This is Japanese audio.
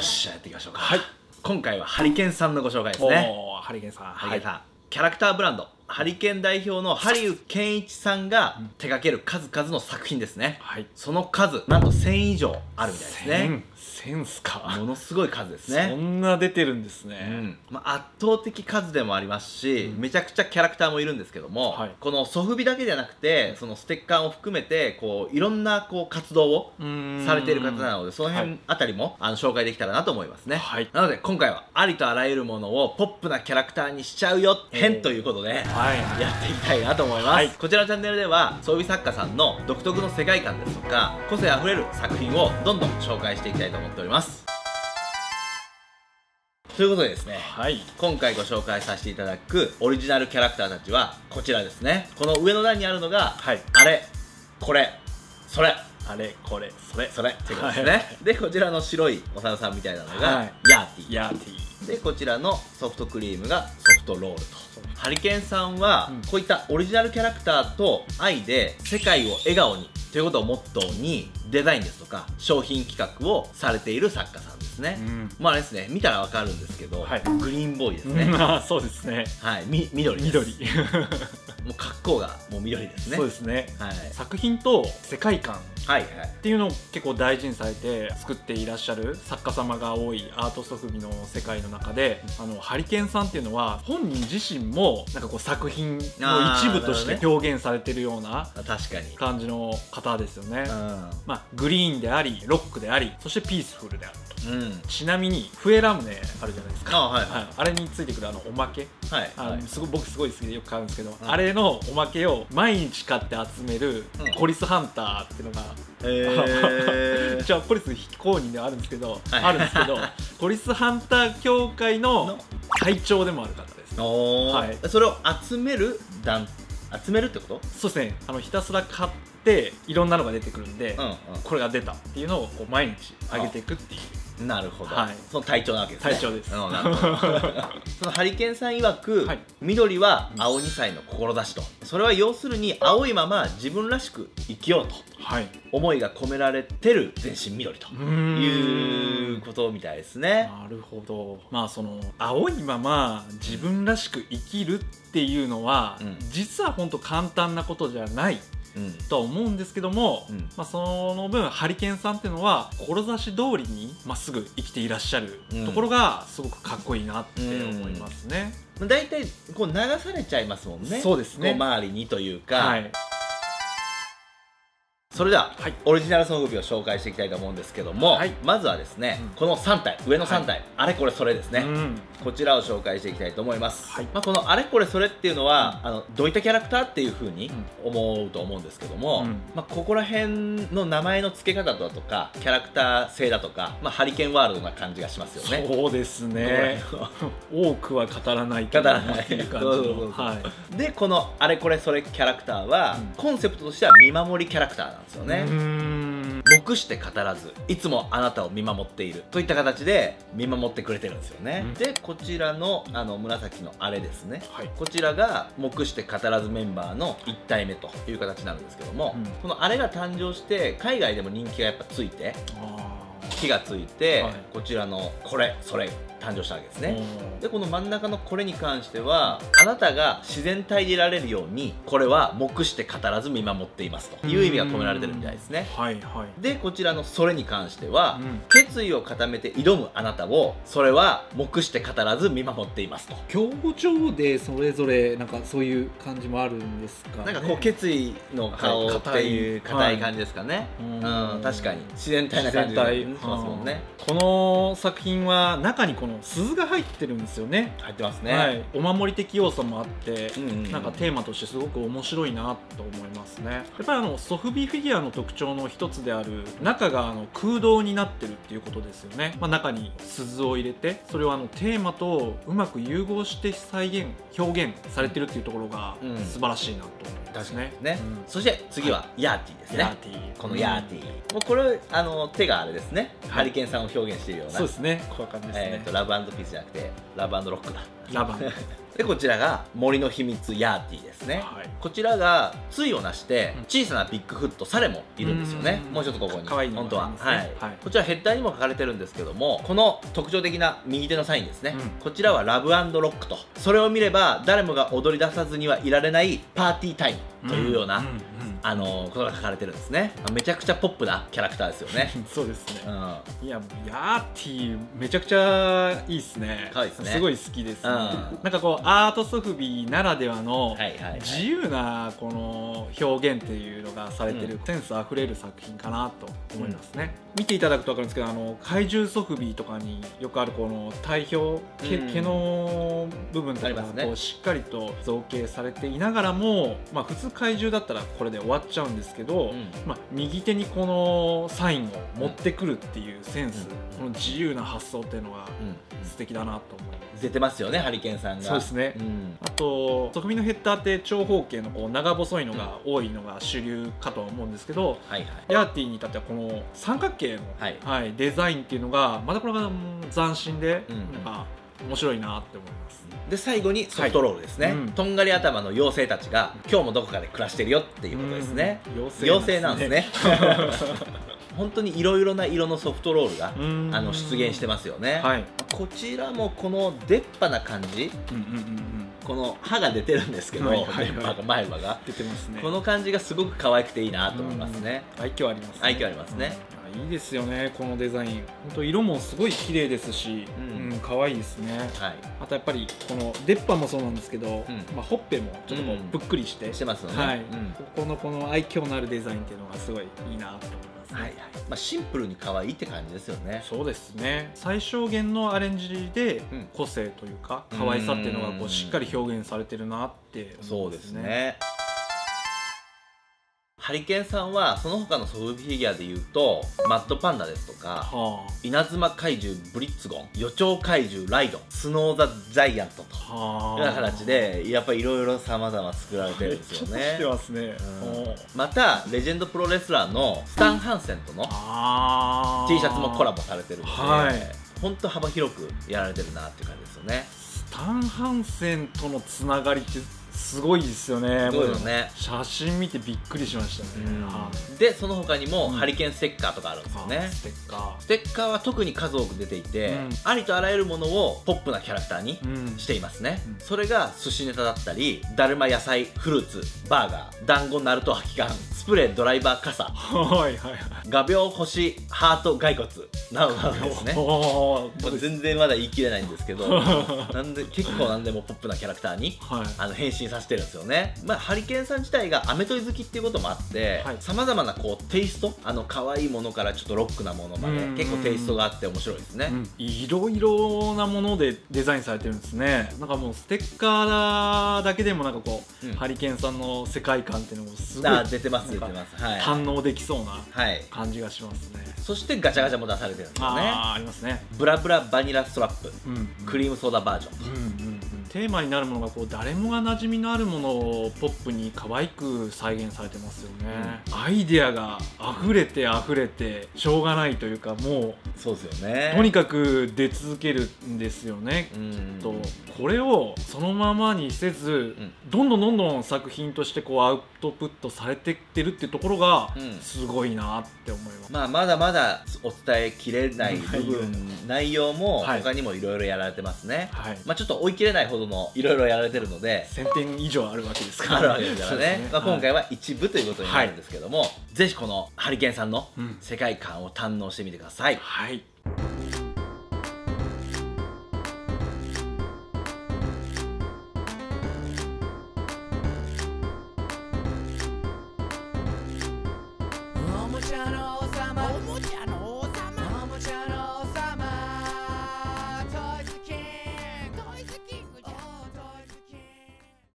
っしゃ、やっていきましょうか。 はい。 今回はハリケーンさんのご紹介ですね。 ハリケーンさん。 ハリケーンさん、キャラクターブランドハリケーン代表のハリウ健一さんが手掛ける数々の作品ですね。 はい。 その数なんと1000以上あるみたいですね。 1000っすか。 ものすごい数ですね。 そんな出てるんですね。 圧倒的数でもありますし、めちゃくちゃキャラクターもいるんですけども、このソフビだけじゃなくてそのステッカーを含めてこういろんなこう活動をされている方なので、その辺あたりも紹介できたらなと思いますね。なので今回はありとあらゆるものをポップなキャラクターにしちゃうよ編ということでやっていきたいなと思います。こちらのチャンネルでは装備作家さんの独特の世界観ですとか個性あふれる作品をどんどん紹介していきたいと思っております。ということでですね、今回ご紹介させていただくオリジナルキャラクターたちはこちらですね。この上の段にあるのが、あれこれそれ、あれこれそれそれっていうことですね。でこちらの白いお猿さんみたいなのがヤーティで、こちらのソフトクリームがソフトロールと。ハリケーンさんはこういったオリジナルキャラクターと愛で世界を笑顔にということをモットーにデザインですとか商品企画をされている作家さんですね。まああれですね、見たらわかるんですけど、グリーンボーイですね。 そうですね。 はい、緑です。もう格好がもう緑ですね。 そうですね。作品と世界観っていうのを結構大事にされて作っていらっしゃる作家様が多いアートソフビの世界の中で、ハリケーンさんっていうのは本人自身もなんかこう作品の一部として表現されてるような感じの方ですよね。まあグリーンでありロックであり、そしてピースフルであると。ちなみに笛ラムネあるじゃないですか。あれについてくるおまけ、僕すごい好きでよく買うんですけど、あれのおまけを毎日買って集めるコリスハンターっていうのが、じゃあコリス非公認ではあるんですけど、コリスハンター協会の会長でもある方です。 それを集めるってこと？ そうですね。ひたすら買っていろんなのが出てくるんで、これが出たっていうのをこう毎日上げていくっていう。 なるほど。その隊長なわけですね。 隊長です。 そのハリケーンさん曰く、緑は青2歳の志と。それは要するに青いまま自分らしく生きようと、思いが込められてる全身緑ということみたいですね。 なるほど。まあその青いまま自分らしく生きるっていうのは、実は本当簡単なことじゃないとは思うんですけども、その分ハリケーンさんっていうのは志通りにまっすぐ生きていらっしゃるところがすごくかっこいいなって思いますね。 大体こう流されちゃいますもんね。 そうですね。 周りにというか。それでは、オリジナルソフビを紹介していきたいと思うんですけども、まずはですね、この3体上の3体、あれこれそれですね、こちらを紹介していきたいと思います。このあれこれそれっていうのはどういったキャラクターっていうふうに思うと思うんですけども、ここら辺の名前の付け方だとかキャラクター性だとか、ハリケーンワールドな感じがしますよね。 そうですね。多くは語らないけどっていう感じの。 でこのあれこれそれキャラクターはコンセプトとしては見守りキャラクターなんですよね。黙して語らずいつもあなたを見守っているといった形で見守ってくれてるんですよね。でこちらの紫のあれですね、こちらが黙して語らずメンバーの1体目という形になるんですけども、このあれが誕生して海外でも人気がやっぱついて火がついて、こちらのこれそれ誕生したわけですね。でこの真ん中のこれに関してはあなたが自然体でいられるようにこれは黙して語らず見守っていますという意味が込められてるみたいですね。でこちらのそれに関しては、決意を固めて挑むあなたをそれは黙して語らず見守っていますと。 表情でそれぞれなんかそういう感じもあるんですかね。 なんかこう決意の顔っていう硬い感じですかね。確かに自然体な感じがしますもんね。 この作品は中にこの鈴が入ってるんですよね。 入ってますね。 お守り的要素もあって、なんかテーマとしてすごく面白いなと思いますね。やっぱりソフビフィギュアの特徴の一つである中が空洞になってるっていうことですよね。中に鈴を入れてそれをテーマとうまく融合して表現されてるっていうところが素晴らしいなと思いますね。 そして次はヤーティですね。このヤーティ、もうこれ手があれですね、ハリケーンさんを表現しているような。 そうですね。こういう感じですね。 ラブ&ピースじゃなくてラブ&ロックだ。 ラバンでこちらが森の秘密ヤーティですね、 はい、 こちらが対をなして小さなビッグフットサレもいるんですよね。もうちょっとここにかわいいの本当は、 がありますね。 はい、こちらヘッダーにも書かれてるんですけども、この特徴的な右手のサインですね、こちらはラブ&ロックと、それを見れば誰もが踊り出さずにはいられないパーティータイムというようなことが書かれてるんですね。めちゃくちゃポップなキャラクターですよね。 そうですね、いやヤーティめちゃくちゃいいっすね。 可愛いですね。 すごい好きですね。なんかこうアートソフビならではの自由なこの表現っていうのがされてる、センスあふれる作品かなと思いますね。見ていただくと分かるんですけど、怪獣ソフビとかによくあるこの体表、毛の部分とかがこうしっかりと造形されていながらも、普通怪獣だったらこれで終わっちゃうんですけど、右手にこのサインを持ってくるっていうセンス、この自由な発想っていうのが素敵だなと思います。 出てますよね、ハリケーンさんが。 そうですね、あとソフビのヘッダーって長方形のこう長細いのが多いのが主流かとは思うんですけど、ヤーティに至ってはこの三角形の、デザインっていうのがまたこれが斬新で、なんか面白いなって思います。 で最後にソフトロールですね、とんがり頭の妖精たちが今日もどこかで暮らしてるよっていうことですね。妖精なんですね。本当にいろいろな色のソフトロールが出現してますよね。こちらもこの出っ歯な感じ、この歯が出てるんですけど、出っ歯が前歯が出てますね。この感じがすごく可愛くていいなと思いますね。 愛嬌ありますね。 愛嬌ありますね。 いいですよね、このデザイン。本当色もすごい綺麗ですし、可愛いですね。あとやっぱりこの出っ歯もそうなんですけど、ほっぺもちょっとこうぷっくりしてますよね。 この愛嬌のあるデザインっていうのがすごいいいなと思います。 シンプルに可愛いって感じですよね。 そうですね。最小限のアレンジで個性というか可愛さっていうのがこうしっかり表現されてるなって思いますね。 ハリケーンさんはその他のソフビフィギュアでいうとマッドパンダですとか、稲妻怪獣ブリッツゴン、予兆怪獣ライドン、スノーザ・ジャイアントというような形でやっぱりいろいろさまざま作られてるんですよね。またレジェンドプロレスラーのスタン・ハンセンとの T シャツもコラボされてるので、本当幅広くやられてるなっていう感じですよね。 スタン・ハンセンとのつながりってすごいですよね。写真見てびっくりしましたね。 でその他にもハリケーンステッカーとかあるんですよね。ステッカーは特に数多く出ていて、ありとあらゆるものをポップなキャラクターにしていますね。それが寿司ネタだったり、だるま野菜フルーツバーガー、団子ナルト吐き感、スプレードライバー傘、画鋲星ハート骸骨などなどですね。全然まだ言い切れないんですけど、結構何でもポップなキャラクターに変身させてるんですよね。ハリケーンさん自体がアメトイ好きっていうこともあってさまざまなこうテイスト、可愛いものからちょっとロックなものまで結構テイストがあって面白いですね。 いろいろなものでデザインされてるんですね。なんかもうステッカーだけでもなんかこう、ハリケーンさんの世界観っていうのもすごい出てます。 堪能できそうな感じがしますね。 そしてガチャガチャも出されてるんですよね。 ありますね。 ブラブラバニラストラップ、クリームソーダバージョンと。 テーマになるものがこう誰もが馴染みのあるものをポップに可愛く再現されてますよね。アイデアが溢れてしょうがないというか、もうそうですよね。 とにかく出続けるんですよね。これをそのままにせず、どんどん作品としてこうアウトプットされてってるっていうところがすごいなって思います。 まだまだお伝えきれない部分、内容も他にもいろいろやられてますね。ちょっと追い切れないほどのいろいろやられてるので、 1000点以上あるわけですから、 あるわけですからね。今回は一部ということになるんですけども、ぜひこのハリケーンさんの世界観を堪能してみてください。 Channel